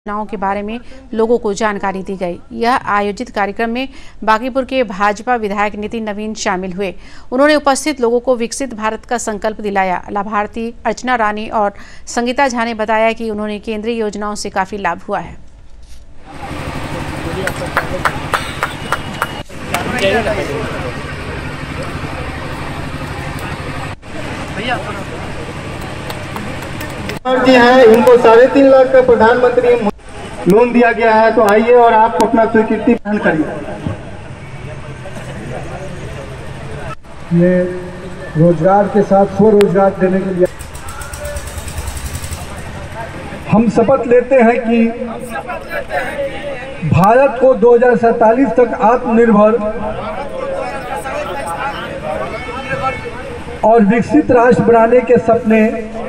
योजनाओं के बारे में लोगों को जानकारी दी गई। यह आयोजित कार्यक्रम में बांकीपुर के भाजपा विधायक नितिन नवीन शामिल हुए। उन्होंने उपस्थित लोगों को विकसित भारत का संकल्प दिलाया। लाभार्थी अर्चना रानी और संगीता झा ने बताया कि उन्होंने केंद्रीय योजनाओं से काफी लाभ हुआ है। जी है, इनको 3.5 लाख का प्रधानमंत्री लोन दिया गया है। तो आइए और आप अपना स्वीकृति ग्रहण करिए। ये रोजगार के साथ स्वरोजगार देने के लिए हम शपथ लेते हैं कि भारत को 2047 तक आत्मनिर्भर और विकसित राष्ट्र बनाने के सपने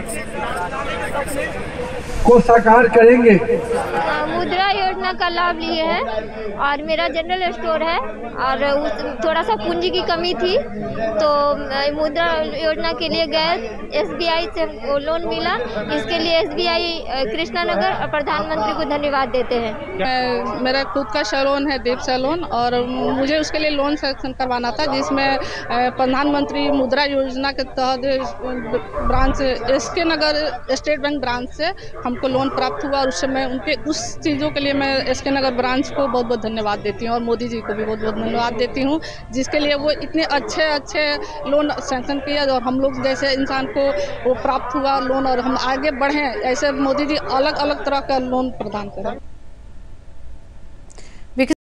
को साकार करेंगे। मुद्रा योजना का लाभ लिए हैं और मेरा जनरल स्टोर है और थोड़ा सा पूंजी की कमी थी तो मुद्रा योजना के लिए गए। SBI से लोन मिला, इसके लिए SBI कृष्णानगर और प्रधानमंत्री को धन्यवाद देते हैं। मेरा खुद का सैलून है, दीप सैलून, और मुझे उसके लिए लोन सेक्शन करवाना था जिसमें प्रधानमंत्री मुद्रा योजना के तहत branch SK Nagar state bank branch से हमको लोन प्राप्त हुआ और उस समय उनके उस चीज़ों के लिए मैं SK नगर ब्रांच को बहुत बहुत धन्यवाद देती हूँ और मोदी जी को भी बहुत बहुत धन्यवाद देती हूँ जिसके लिए वो इतने अच्छे लोन सैंक्शन किया और हम लोग जैसे इंसान को वो प्राप्त हुआ लोन और हम आगे बढ़ें, ऐसे मोदी जी अलग अलग तरह का लोन प्रदान करें।